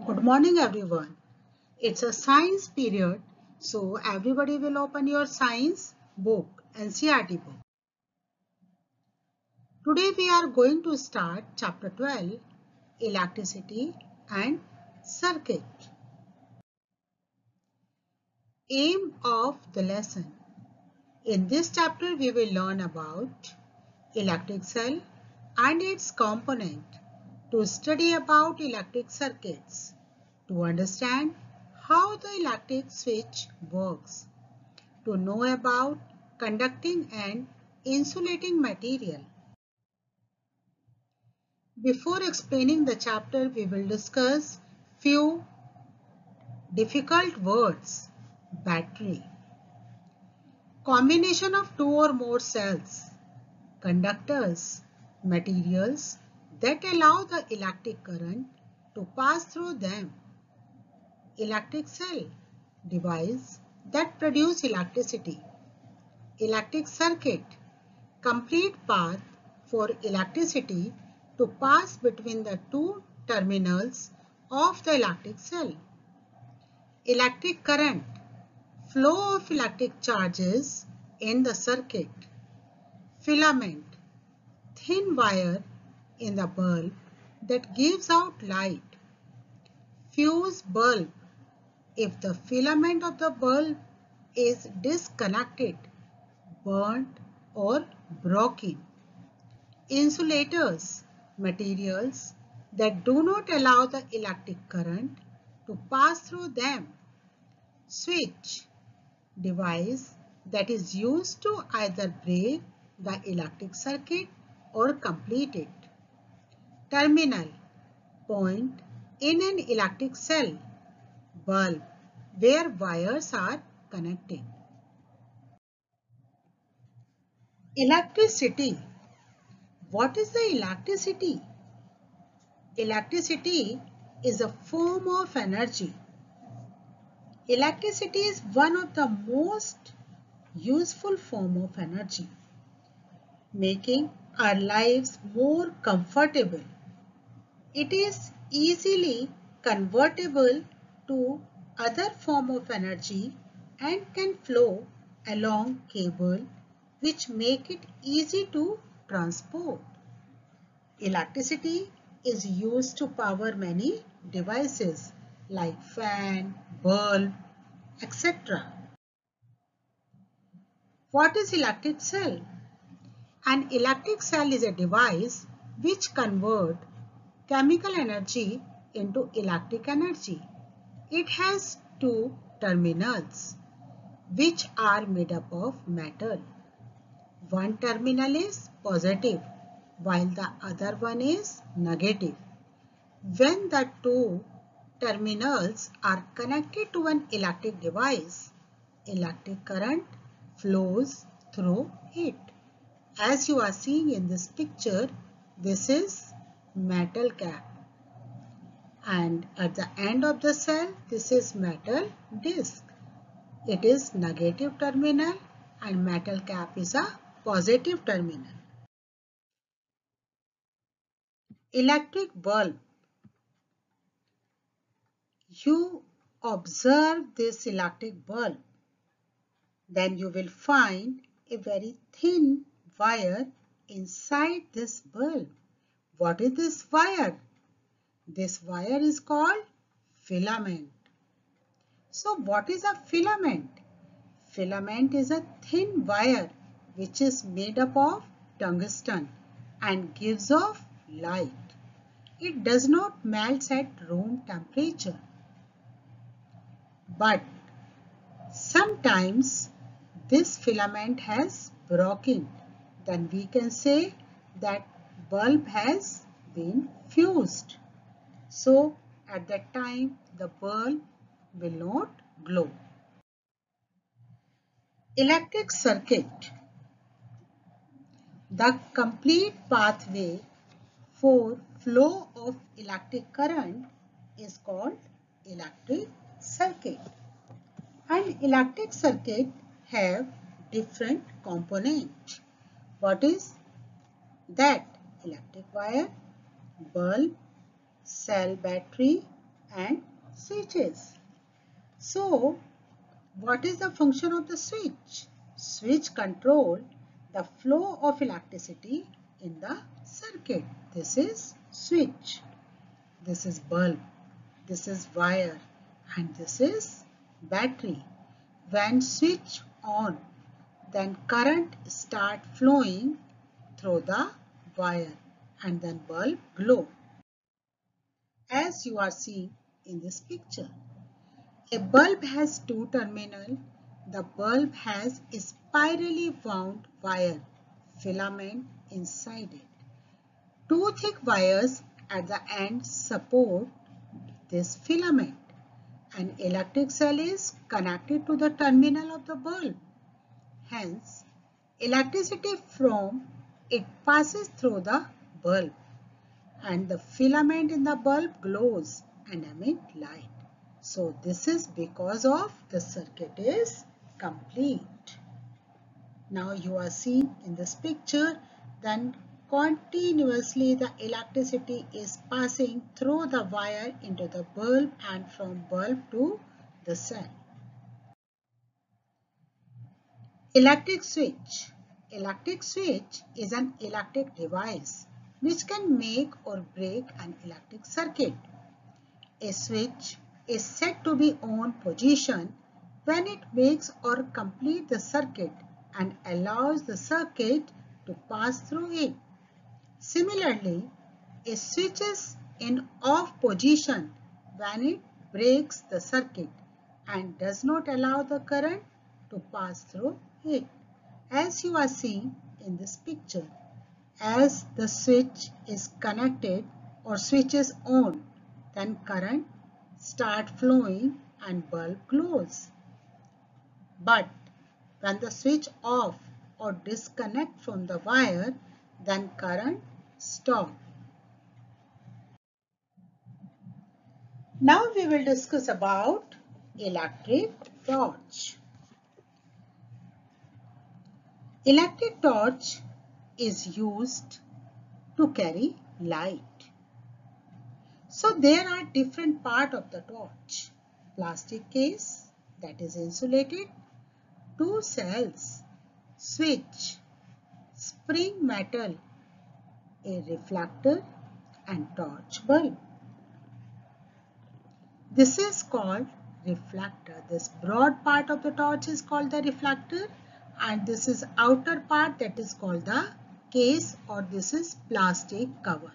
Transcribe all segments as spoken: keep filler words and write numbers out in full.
Good morning everyone. It's a science period, so everybody will open your science book, N C E R T book. Today we are going to start chapter twelve, electricity and circuit. Aim of the lesson. In this chapter we will learn about electric cell and its component, to study about electric circuits, to understand how the electric switch works, to know about conducting and insulating material. Before explaining the chapter, we will discuss few difficult words. Battery. Combination of two or more cells, conductors, materials that allow the electric current to pass through them. Electric cell, device that produce electricity. Electric circuit, complete path for electricity to pass between the two terminals of the electric cell. Electric current, flow of electric charges in the circuit. Filament, thin wire in the bulb that gives out light. Fuse bulb, if the filament of the bulb is disconnected, burnt or broken. Insulators, materials that do not allow the electric current to pass through them. Switch, device that is used to either break the electric circuit or complete it. Terminal, point in an electric cell. Bulb, where wires are connected. Electricity. What is the electricity? Electricity is a form of energy. Electricity is one of the most useful form of energy, making our lives more comfortable. It is easily convertible to other form of energy and can flow along cable, which make it easy to transport. Electricity is used to power many devices like fan, bulb, et cetera. What is electric cell? An electric cell is a device which converts chemical energy into electric energy. It has two terminals which are made up of metal. One terminal is positive while the other one is negative. When the two terminals are connected to an electric device, electric current flows through it. As you are seeing in this picture, this is metal cap, and at the end of the cell, this is metal disc. It is negative terminal and metal cap is a positive terminal. Electric bulb. You observe this electric bulb, then you will find a very thin wire inside this bulb. What is this wire? This wire is called filament. So what is a filament? Filament is a thin wire which is made up of tungsten and gives off light. It does not melt at room temperature. But sometimes this filament has broken. Then we can say that bulb has been fused. So at that time the bulb will not glow. Electric circuit. The complete pathway for flow of electric current is called electric circuit. And electric circuit have different components. What is that? Electric wire, bulb, cell battery, and switches. So, what is the function of the switch? Switch control the flow of electricity in the circuit. This is switch. This is bulb. This is wire. And this is battery. When switch on, then current start flowing through the wire and then bulb glow. As you are seeing in this picture. A bulb has two terminals. The bulb has a spirally wound wire filament inside it. Two thick wires at the end support this filament. An electric cell is connected to the terminal of the bulb. Hence, electricity from it passes through the bulb and the filament in the bulb glows and emits light. So this is because of the circuit is complete. Now you are seeing in this picture, then continuously the electricity is passing through the wire into the bulb and from bulb to the cell. Electric switch. Electric switch is an electric device which can make or break an electric circuit. A switch is set to be on position when it makes or complete the circuit and allows the circuit to pass through it. Similarly, a switch is in off position when it breaks the circuit and does not allow the current to pass through it. As you are seeing in this picture, as the switch is connected or switch is on, then current start flowing and bulb glows. But when the switch off or disconnect from the wire, then current stop. Now we will discuss about electric torch. Electric torch is used to carry light. So there are different parts of the torch. Plastic case that is insulated, two cells, switch, spring metal, a reflector and torch bulb. This is called reflector. This broad part of the torch is called the reflector and this is outer part that is called the case or this is plastic cover.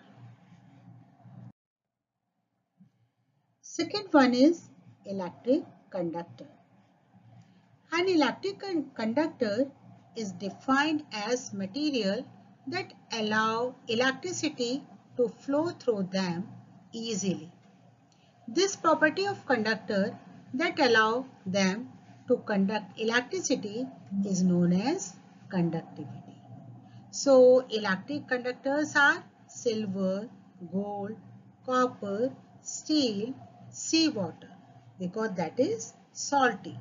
Second one is electric conductor. An electric conductor is defined as material that allow electricity to flow through them easily. This property of conductor that allow them to conduct electricity is known as conductivity. So electric conductors are silver, gold, copper, steel, seawater because that is salty.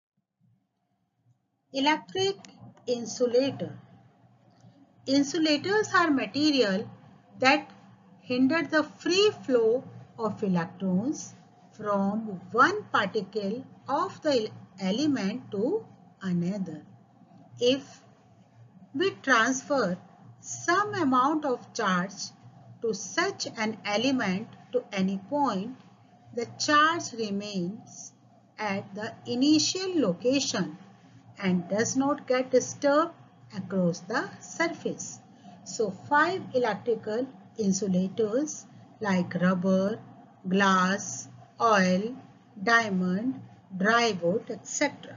Electric insulator. Insulators are material that hinder the free flow of electrons from one particle of the element to another. If we transfer some amount of charge to such an element to any point, the charge remains at the initial location and does not get disturbed across the surface. So five electrical insulators like rubber, glass, oil, diamond, dry wood, et cetera.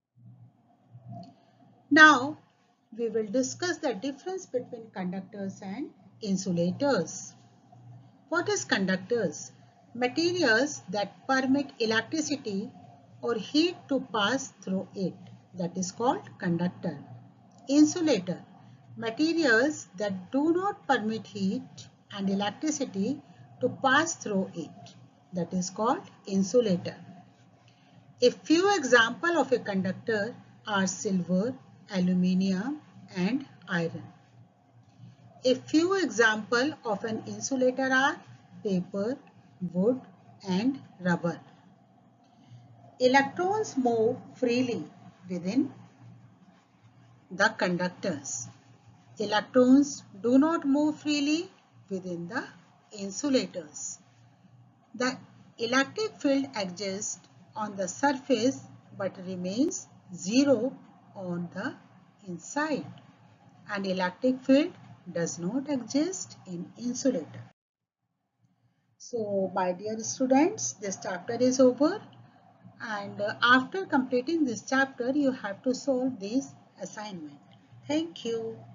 Now we will discuss the difference between conductors and insulators. What is conductors? Materials that permit electricity or heat to pass through it. That is called conductor. Insulator. Materials that do not permit heat and electricity to pass through it. That is called insulator. A few examples of a conductor are silver, aluminium and iron. A few examples of an insulator are paper, wood and rubber. Electrons move freely within the conductors. Electrons do not move freely within the insulators. The electric field exists on the surface but remains zero on the inside. An electric field does not exist in insulator. So, my dear students, this chapter is over, and uh, after completing this chapter, you have to solve this assignment. Thank you.